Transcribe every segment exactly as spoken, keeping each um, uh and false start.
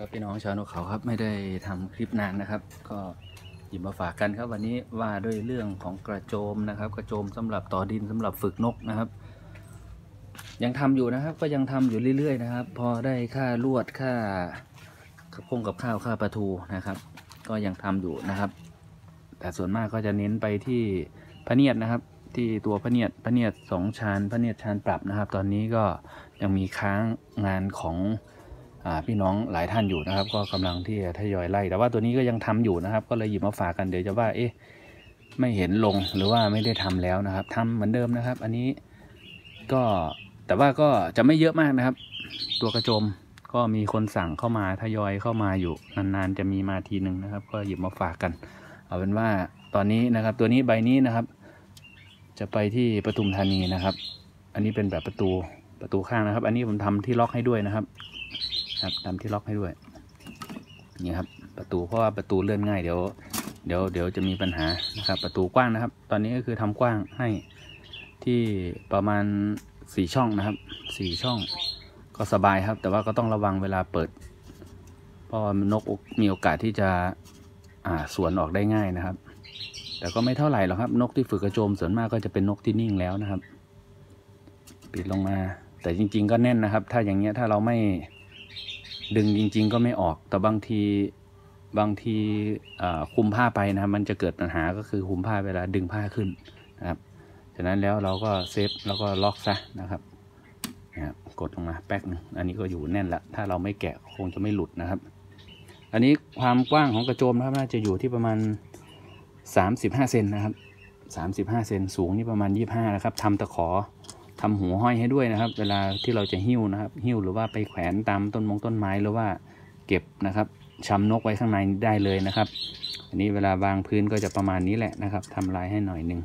ครับพี่น้องชาวนกเขาครับไม่ได้ทำคลิปนานนะครับ ก็หยิบมาฝากกันครับวันนี้ว่าด้วยเรื่องของกระโจมนะครับ กระโจมสำหรับต่อดินสำหรับฝึกนกนะครับ ยังทำอยู่นะครับก็ยังทำอยู่เรื่อยๆนะครับ พอได้ค่าลวดค่าพงกับข้าวค่าปลาทูนะครับ ก็ยังทำอยู่นะครับ แต่ส่วนมากก็จะเน้นไปที่พะเนียดนะครับ ที่ตัวพะเนียดพะเนียดสองชานพะเนียดชานปรับนะครับ ตอนนี้ก็ยังมีค้างงานของพี่น้องหลายท่านอยู่นะครับ ก็กำลังที่จะทยอยไล่แต่ว่าตัวนี้ก็ยังทำอยู่นะครับ ก็เลยหยิบมาฝากกันเดี๋ยวจะว่าเอ๊ะไม่เห็นลงหรือว่าไม่ได้ทำแล้วนะครับ ทำเหมือนเดิมนะครับ อันนี้ก็แต่ว่าก็จะไม่เยอะมากนะครับ ตัวกระโจมก็มีคนสั่งเข้ามาทยอยเข้ามาอยู่นานๆจะมีมาทีหนึ่งนะครับ ก็หยิบมาฝากกันเอาเป็นว่าตอนนี้นะครับตัวนี้ใบนี้นะครับจะไปที่ปทุมธานีนะครับอันนี้เป็นแบบประตูประตูข้างนะครับอันนี้ผมทำที่ล็อกให้ด้วยนะครับครับทำที่ล็อกให้ด้วยนี่ครับประตูเพราะว่าประตูเลื่อนง่ายเดี๋ยวเดี๋ยวเดี๋ยวจะมีปัญหานะครับประตูกว้างนะครับตอนนี้ก็คือทำกว้างให้ที่ประมาณสี่ช่องนะครับสี่ช่องก็สบายครับแต่ว่าก็ต้องระวังเวลาเปิดเพราะว่านกมีโอกาสที่จะอ่าสวนออกได้ง่ายนะครับแต่ก็ไม่เท่าไหร่หรอกครับนกที่ฝึกกระโจมส่วนมากก็จะเป็นนกที่นิ่งแล้วนะครับปิดลงมาแต่จริงๆก็แน่นนะครับถ้าอย่างเงี้ยถ้าเราไม่ดึงจริงๆก็ไม่ออกแต่บางทีบางทีคุมผ้าไปนะครับมันจะเกิดปัญหาก็คือคุมผ้าเวลาดึงผ้าขึ้นนะครับฉะนั้นแล้วเราก็เซฟแล้วก็ล็อกซะนะครับนะครับกดลงมาแป๊กนึงอันนี้ก็อยู่แน่นละถ้าเราไม่แกะคงจะไม่หลุดนะครับอันนี้ความกว้างของกระโจมนะครับน่าจะอยู่ที่ประมาณสามสิบห้าเซนนะครับสามสิบห้าเซนสูงนี่ประมาณยี่สิบห้านะครับทำตะขอทำหัวห้อยให้ด้วยนะครับเวลาที่เราจะหิ้วนะครับหิ้วหรือว่าไปแขวนตามต้นมงต้นไม้หรือว่าเก็บนะครับชำนกไว้ข้างในได้เลยนะครับอันนี้เวลาวางพื้นก็จะประมาณนี้แหละนะครับทำลายให้หน่อยหนึ่ง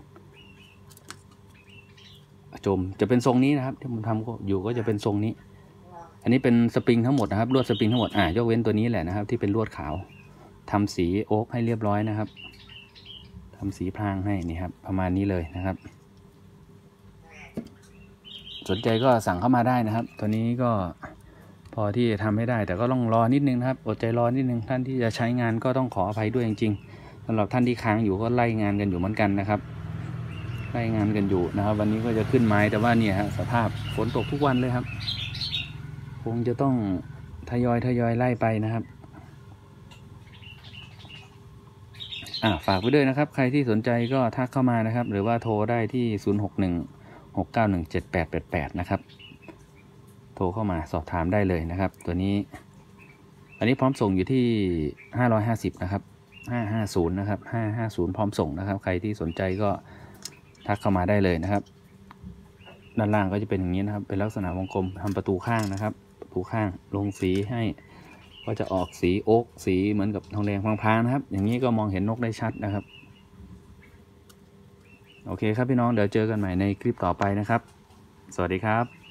จมจะเป็นทรงนี้นะครับที่ผมทำอยู่ก็จะเป็นทรงนี้อันนี้เป็นสปริงทั้งหมดนะครับลวดสปริงทั้งหมดอ่ายกเว้นตัวนี้แหละนะครับที่เป็นลวดขาวทำสีโอ๊กให้เรียบร้อยนะครับทำสีพรางให้นี่ครับประมาณนี้เลยนะครับสนใจก็สั่งเข้ามาได้นะครับตัวนี้ก็พอที่จะทำให้ได้แต่ก็ต้องรอนิดนึงนะครับอดใจรอนิดนึงท่านที่จะใช้งานก็ต้องขออภัยด้วยจริงๆสำหรับท่านที่ค้างอยู่ก็ไล่งานกันอยู่เหมือนกันนะครับไล่งานกันอยู่นะครับวันนี้ก็จะขึ้นไม้แต่ว่าเนี่ยฮะสภาพฝนตกทุกวันเลยครับคงจะต้องทยอยทยอยไล่ไปนะครับอ่าฝากไว้ด้วยนะครับใครที่สนใจก็ทักเข้ามานะครับหรือว่าโทรได้ที่ศูนย์ หก หนึ่ง หก เก้า หนึ่ง เจ็ด แปด แปด แปดนะครับโทรเข้ามาสอบถามได้เลยนะครับตัวนี้อันนี้พร้อมส่งอยู่ที่ห้าร้อยห้าสิบนะครับห้าห้าศูนย์นะครับห้าห้าศูนย์พร้อมส่งนะครับใครที่สนใจก็ทักเข้ามาได้เลยนะครับด้านล่างก็จะเป็นอย่างนี้นะครับเป็นลักษณะวงกลมทำประตูข้างนะครับประตูข้างลงสีให้ก็จะออกสีโอ๊กสีเหมือนกับทองแดงพลางๆนะครับอย่างนี้ก็มองเห็นนกได้ชัดนะครับโอเคครับพี่น้องเดี๋ยวเจอกันใหม่ในคลิปต่อไปนะครับสวัสดีครับ